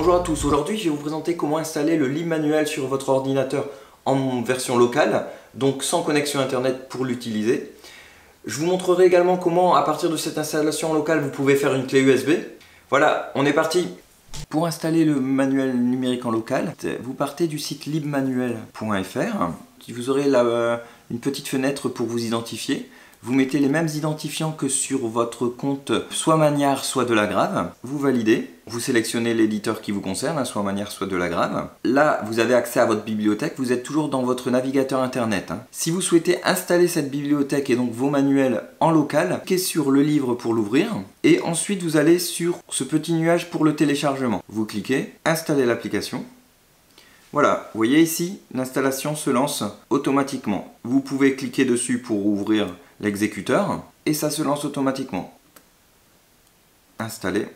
Bonjour à tous, aujourd'hui je vais vous présenter comment installer le lib manuel sur votre ordinateur en version locale, donc sans connexion internet pour l'utiliser. Je vous montrerai également comment à partir de cette installation locale vous pouvez faire une clé USB. Voilà, on est parti. Pour installer le manuel numérique en local, vous partez du site libmanuel.fr. Vous aurez là une petite fenêtre pour vous identifier. Vous mettez les mêmes identifiants que sur votre compte, soit Magnard, soit Delagrave. Vous validez, vous sélectionnez l'éditeur qui vous concerne, soit Magnard, soit Delagrave. Là, vous avez accès à votre bibliothèque, vous êtes toujours dans votre navigateur internet. Si vous souhaitez installer cette bibliothèque et donc vos manuels en local, cliquez sur le livre pour l'ouvrir. Et ensuite, vous allez sur ce petit nuage pour le téléchargement. Vous cliquez, installer l'application. Voilà, vous voyez ici, l'installation se lance automatiquement. Vous pouvez cliquer dessus pour ouvrir l'exécuteur et ça se lance automatiquement. Installer.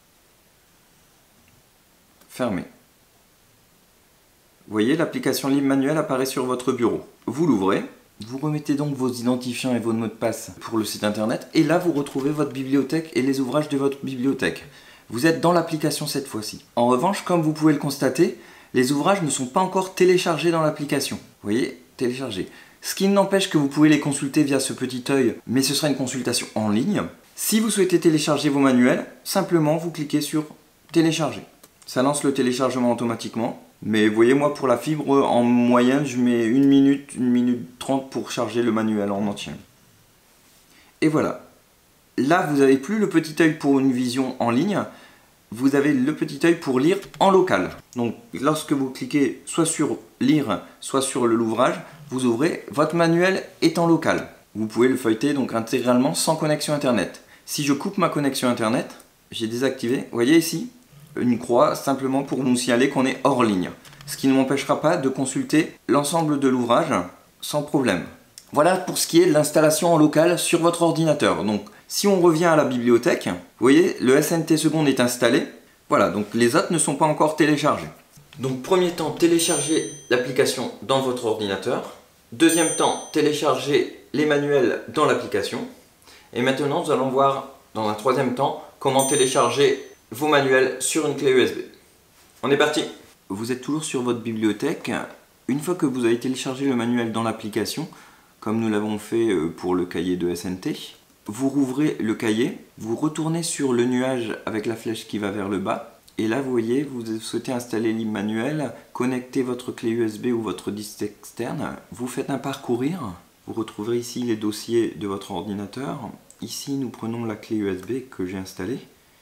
Fermer. Vous voyez, l'application Lib Manuel apparaît sur votre bureau. Vous l'ouvrez, vous remettez donc vos identifiants et vos mots de passe pour le site internet et là vous retrouvez votre bibliothèque et les ouvrages de votre bibliothèque. Vous êtes dans l'application cette fois-ci. En revanche, comme vous pouvez le constater, les ouvrages ne sont pas encore téléchargés dans l'application. Vous voyez, téléchargés. Ce qui n'empêche que vous pouvez les consulter via ce petit œil, mais ce sera une consultation en ligne. Si vous souhaitez télécharger vos manuels, simplement vous cliquez sur télécharger. Ça lance le téléchargement automatiquement. Mais vous voyez, moi pour la fibre, en moyenne, je mets 1 minute 30 pour charger le manuel en entier. Et voilà. Là, vous n'avez plus le petit œil pour une vision en ligne. Vous avez le petit œil pour lire en local. Donc lorsque vous cliquez soit sur lire, soit sur l'ouvrage, vous ouvrez, votre manuel est en local. Vous pouvez le feuilleter donc intégralement sans connexion internet. Si je coupe ma connexion internet, j'ai désactivé, vous voyez ici, une croix simplement pour nous signaler qu'on est hors ligne. Ce qui ne m'empêchera pas de consulter l'ensemble de l'ouvrage sans problème. Voilà pour ce qui est de l'installation en local sur votre ordinateur. Donc si on revient à la bibliothèque, vous voyez, le SNT seconde est installé. Voilà, donc les autres ne sont pas encore téléchargés. Donc premier temps, télécharger l'application dans votre ordinateur. Deuxième temps, télécharger les manuels dans l'application. Et maintenant, nous allons voir dans un troisième temps comment télécharger vos manuels sur une clé USB. On est parti! Vous êtes toujours sur votre bibliothèque. Une fois que vous avez téléchargé le manuel dans l'application, comme nous l'avons fait pour le cahier de SNT, vous rouvrez le cahier, vous retournez sur le nuage avec la flèche qui va vers le bas, et là vous voyez, vous souhaitez installer Lib Manuel, connecter votre clé USB ou votre disque externe, vous faites un parcourir, vous retrouverez ici les dossiers de votre ordinateur. Ici nous prenons la clé USB que j'ai installée,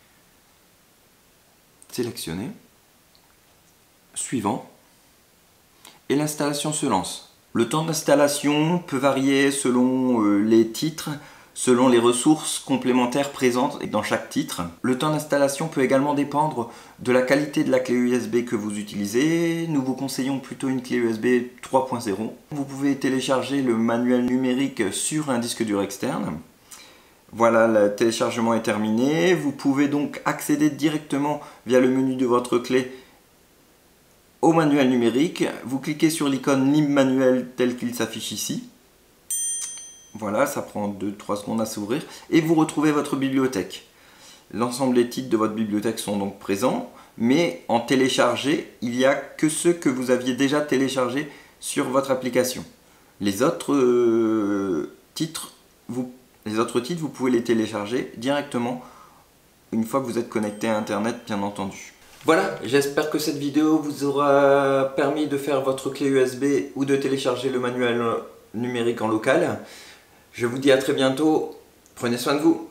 sélectionnez, suivant, et l'installation se lance. Le temps d'installation peut varier selon les titres, selon les ressources complémentaires présentes dans chaque titre. Le temps d'installation peut également dépendre de la qualité de la clé USB que vous utilisez. Nous vous conseillons plutôt une clé USB 3.0. Vous pouvez télécharger le manuel numérique sur un disque dur externe. Voilà, le téléchargement est terminé. Vous pouvez donc accéder directement via le menu de votre clé au manuel numérique. Vous cliquez sur l'icône Lib Manuel tel qu'il s'affiche ici. Voilà, ça prend 2-3 secondes à s'ouvrir et vous retrouvez votre bibliothèque. L'ensemble des titres de votre bibliothèque sont donc présents, mais en téléchargé, il n'y a que ceux que vous aviez déjà téléchargés sur votre application. Les autres titres, vous pouvez les télécharger directement une fois que vous êtes connecté à Internet, bien entendu. Voilà, j'espère que cette vidéo vous aura permis de faire votre clé USB ou de télécharger le manuel numérique en local. Je vous dis à très bientôt, prenez soin de vous.